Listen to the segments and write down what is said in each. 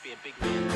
be a big fan.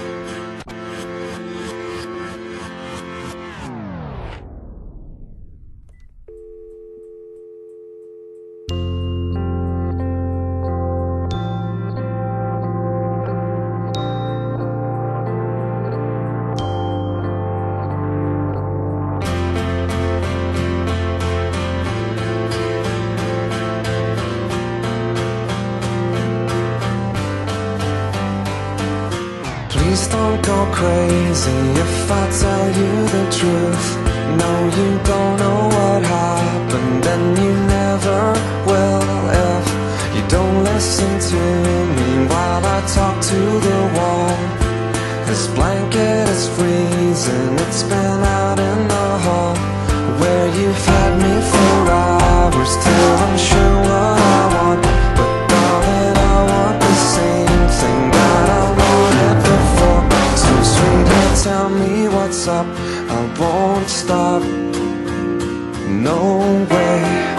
Please don't go crazy if I tell you the truth. No, you don't know what happened, and you never will if you don't listen to me while I talk to the wall. This blanket is freezing, it's been out in the hall where you've had me for hours till I'm sure what I want. But darling, I want the same thing that I wanted before. So sweetie, tell me what's up, I won't stop, no way.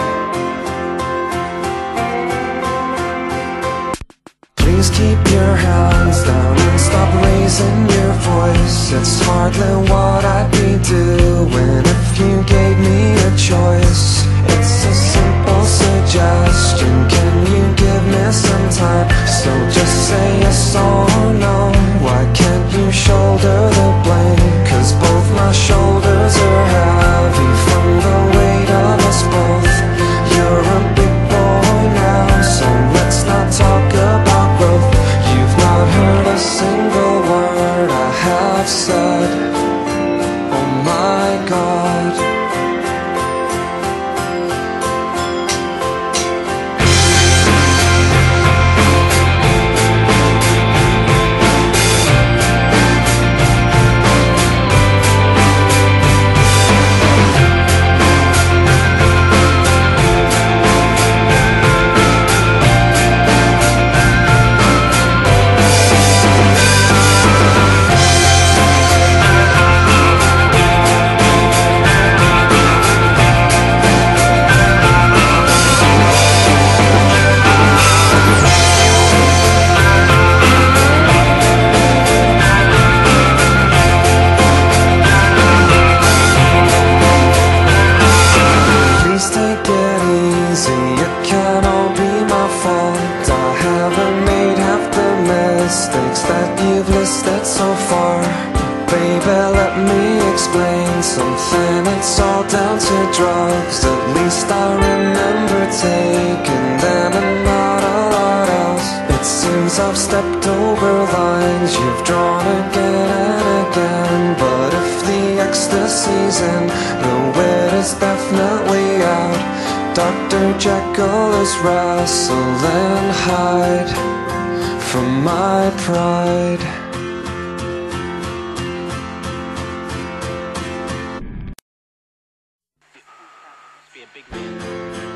Please keep your hands down and stop raising your voice. It's hardly what I'd be doing if you gave me a choice. It's a simple suggestion, can you give me some time? So just say yes or no, why can't you shoulder the blame? Cause both my shoulders are heavy from the weight of us both. You're a big boy now, so let's not talk about growth. You've not heard a single word I have said. Oh my God. Mistakes that you've listed so far. Baby, let me explain something. It's all down to drugs. At least I remember taking them and not a lot else. It seems I've stepped over lines you've drawn again and again. But if the ecstasy's in, the wit is definitely out. Dr. Jekyll is wrestling Hyde from my pride. Be a big fan.